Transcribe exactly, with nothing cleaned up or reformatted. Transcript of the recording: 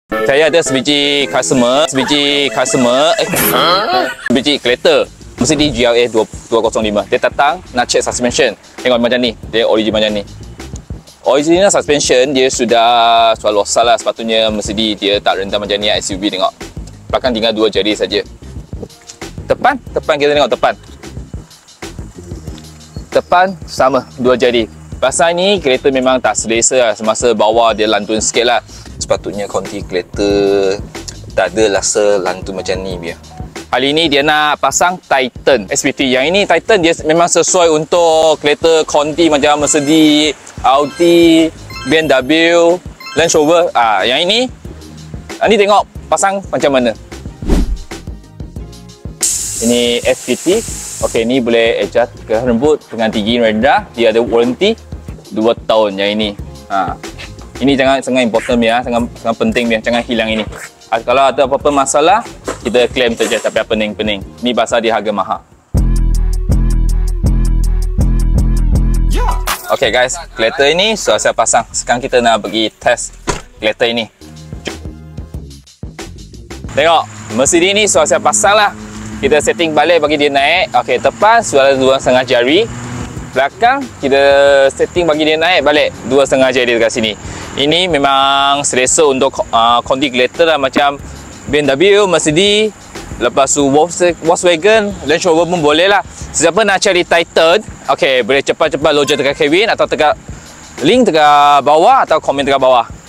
Saya ada sebiji customer, sebiji customer, eh, sebiji kereta Mercedes G L A dua kosong lima. Dia datang nak check suspension. Tengok macam ni, dia origin macam ni. Original suspension dia sudah soal losal lah, sepatutnya Mercedes dia tak rendah macam ni S U V. Tengok belakang tinggal dua jari saja. Depan, depan kita tengok depan. Depan sama dua jari. Pasal ni kereta memang tak selesa lah. Semasa bawah dia lantun sikit lah. Sepatutnya konti kereta tak ada rasa lantun macam ni biar. Kali ni dia nak pasang Titan S P T. Yang ini Titan dia memang sesuai untuk kereta konti macam Mercedes, Audi, B M W, Land Rover. Ah, yang ini, ini tengok pasang macam mana. Ini S P T. Okey, ni boleh adjust ke rembut dengan tinggi rendah. Dia ada warranty dua tahun yang ini. Ha. Ini jangan sangat important ya, sangat sangat penting dia, jangan hilang ini. Kalau ada apa-apa masalah, kita claim saja, tapi pening-pening. Ni pasal dia harga mahal. Okey guys, kereta ini sudah saya pasang. Sekarang kita nak pergi test kereta ini. Tengok, Mercedes ni sudah saya pasang lah. Kita setting balik bagi dia naik. Okey, tepas sudah dua setengah jari. Belakang kita setting bagi dia naik balik dua setengah jari dekat sini. Ini memang selesa untuk uh, konti kereta lah, macam B M W, Mercedes, lepas tu Volkswagen, Land Rover pun boleh lah. Siapa nak cari Titan, okey, boleh cepat-cepat login dekat Kevin atau dekat link dekat bawah atau komen dekat bawah.